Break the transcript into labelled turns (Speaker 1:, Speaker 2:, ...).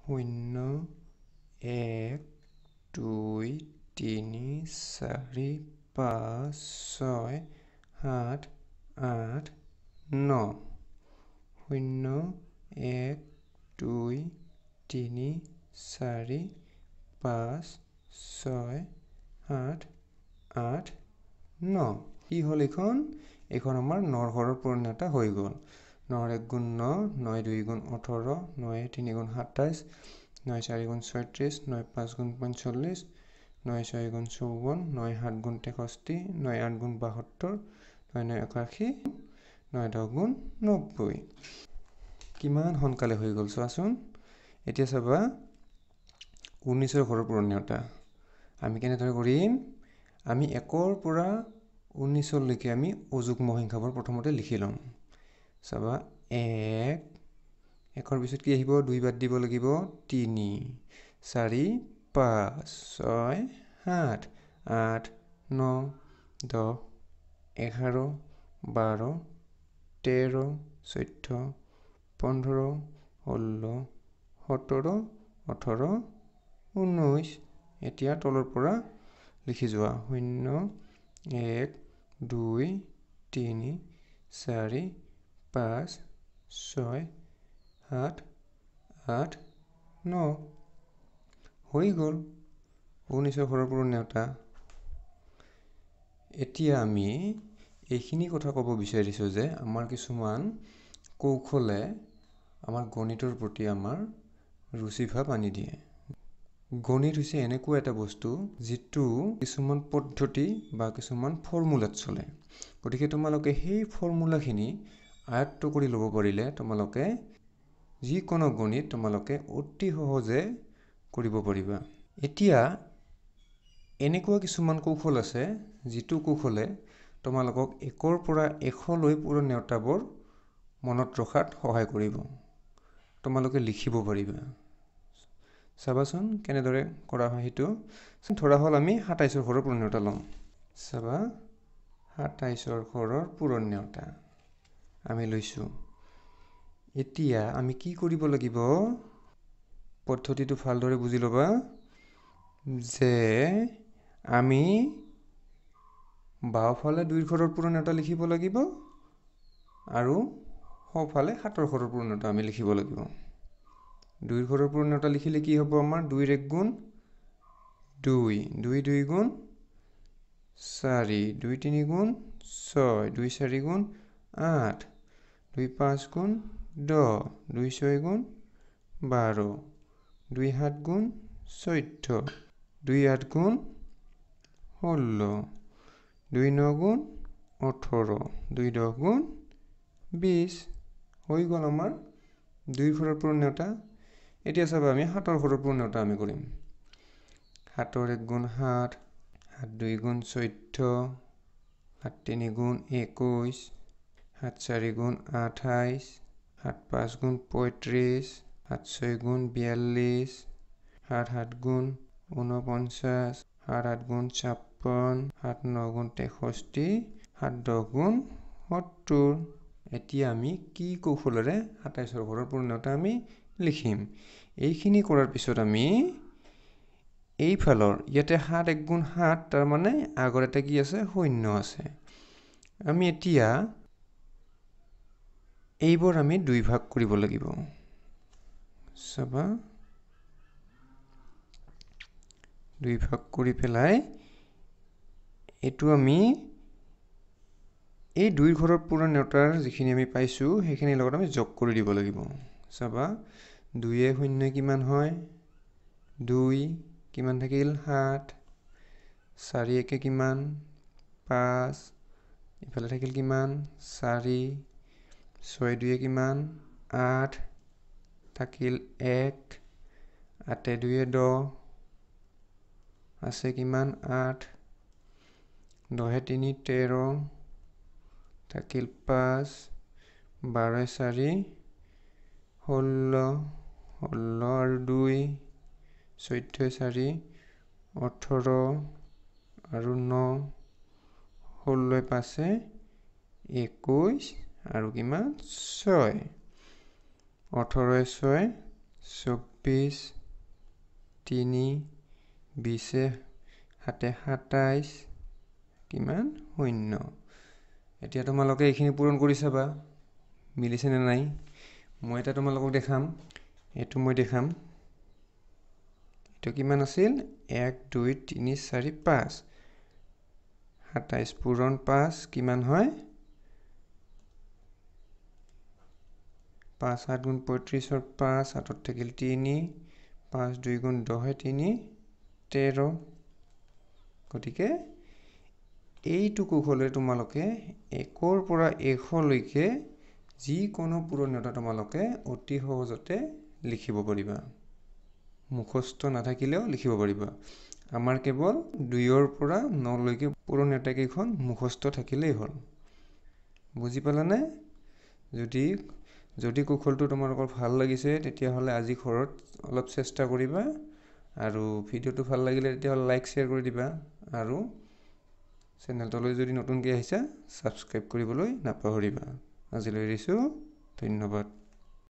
Speaker 1: শূন্য 1 2 3 4 5 6 7 8 9 শূন্য 1 2 3 4 5 6 7 8 9 কি হল এখন আমাৰ 9 ঘৰৰ পূৰণতা হৈ গল 9 1 গুণ 9 9 2 গুণ 18 9 3 গুণ 27 9 4 গুণ 36 9 5 গুণ 45 9 6 গুণ 54 9 7 গুণ 63 9 8 গুণ 72 9 9 81 9 10 গুণ 90 কিমান সোনকালে হৈ গল চোৱাচোন এতিয়া চাবা 19 ঘৰৰ পূৰণতা আমি কেনেদৰে কৰিম আমি 1 ৰ পৰা 19 লৈকে আমি অযুগ্ম সংখ্যাবোৰ প্ৰথমতে লিখি লম চাবা 1 1ৰ পিছত কি আহিব 2 বাদ দিব লাগিব 3 4 5 6 7 8 9 10 11 12 13 14 15 16 17 18 19 এতিয়া তলৰ পৰা লিখি যোৱা 0 1 2 3 4 5 6 7 8 9 হৈ গল 19 ঘৰৰ পূৰণতা এতিয়া আমি এইখিনি কথা ক'ব বিচাৰিছো যে আমাৰ কিছুমান কৌশলে আমাৰ গণিতৰ প্ৰতি আমাৰ ৰুচি ভাৱ আনি দিয়ে গণিত হৈছে এনেকুৱা এটা বস্তু যিটো কিছুমান পদ্ধতি বা কিছুমান ফৰ্মুলাত চলে গতিকে তোমালোকে সেই ফৰ্মুলাখিনি আয়ত্ত কৰি ল'ব পাৰিলে তোমালোকে যিকোনো গণিত তোমালোকে অতি সহজে কৰিব পাৰিবা এতিয়া এনেকুৱা কিছুমান কৌশল আছে যিটো কৌশলে তোমালোকক 1 ৰ পৰা 100 লৈ পূৰণতাবোৰ মনত ৰখাত সহায় কৰিব তোমালোকে লিখিব পাৰিবা চাবাচোন কেনেদৰে কৰা হয় হেতু ধৰা হল আমি 27 ৰ ঘৰৰ পূৰণতা লম চাবা 27 ৰ ঘৰৰ পূৰণতা আমি লৈছো এতিয়া আমি কি কৰিব লাগিব পদ্ধতিটো ভালদৰে বুজি লবা যে আমি বাওঁফালে 2 ৰ ঘৰৰ পূৰণতা লিখিব লাগিব আৰু সোঁফালে 7 ৰ ঘৰৰ পূৰণতা আমি লিখিব লাগিব 2 ৰ ঘৰৰ পূৰণতা লিখিলে কি হ'ব আমাৰ 2 ৰ 1 গুণ 2 2 2 গুণ 4 2 3 গুণ 6 2 4 গুণ 8 2 5 গুণ 10 2 6 গুণ 12 2 7 গুণ 14 2 8 গুণ 16 2 9 গুণ 18 2 10 গুণ 20 হৈ গল আমাৰ 2 ঘৰৰ পূৰণতা এতিয়া চাবা আমি 7 ৰ ঘৰৰ পূৰণতা আমি কৰিম 7 ৰ 1 গুণ 7 7 2 গুণ 14 7 3 গুণ 21 7 4 গুণ 28 7 5 গুণ 35 7 6 গুণ 42 7 7 গুণ 49 7 8 গুণ 56 7 9 গুণ 63 7 10 গুণ 70 এতিয়া আমি কি কৌশলেৰে 27 ৰ ঘৰৰ পূৰণতা আমি লিখিম এইখিনি কৰাৰ পিছত আমি এইফালৰ ইয়াতে 7 1 গুণ 7 তাৰ মানে আগৰ এটা কি আছে শূন্য আছে আমি এতিয়া এইবোৰ আমি দুই ভাগ কৰিব লাগিব চাবা দুই ভাগ কৰি পেলাই এটো আমি এই 2 ঘৰৰ পূৰণতাৰ যিখিনি আমি পাইছো সেইখিনি লগত আমি যোগ কৰি দিব লাগিব চাবা 2 এ 0 কিমান হয় 2 কিমান থাকিল 7 4 একে কিমান 5 ইফালে থাকিল কিমান 4 6 2 কিমান 8 থাকিল 1 8 2 10 আছে কিমান 8 10 3 13 থাকিল 5 12 4 16 16 আৰু 2 14 4 18 আৰু 9 16 পাছে 21 আৰু কিমান 6 18 6 ২৬, ৩, ২০, ৭, ২৭, কিমান 0। এতিয়া তোমালোকে এইখিনি পূৰণ কৰি চাবা মিলিছেনে নাই। মই এটা তোমালোকক দেখাম, এইটো মই দেখাম। এইটো কিমান আছিল ১, ২, ৩, ৪, ৫। ২৭ পূৰণ ৫ কিমান হয় ৫ ৭ গুণ ৩৫ৰ ৫, ৭ত থাকিল ৩, ৫ ২ গুণ ১০ ৩, ১৩। গতিকে এইটো কৌশলে তোমালোকে ১ৰ পৰা ১০০লৈকে যিকোনো পূৰণীয়তা তোমালোকে অতি সহজতে লিখিব পাৰিবা। মুখস্থ নাথাকিলেও লিখিব পাৰিবা। আমাৰ কেৱল ২ৰ পৰা ৯লৈকে পূৰণীয়তা কেইখন মুখস্থ থাকিলেই হ'ল। বুজি পালানে? যদি কৌশলটো তোমালোকৰ ভাল লাগিছে তেতিয়াহ'লে আজি ঘৰত অলপ চেষ্টা কৰিবা, আৰু ভিডিঅ'টো ভাল লাগিলে তেতিয়াহ'লে লাইক শ্বেয়াৰ কৰি দিবা, আৰু চেনেলটোলৈ যদি নতুনকৈ আহিছা ছাবস্ক্ৰাইব কৰিবলৈ নাপাহৰিবা। আজিলৈ এৰিছোঁ, ধন্যবাদ।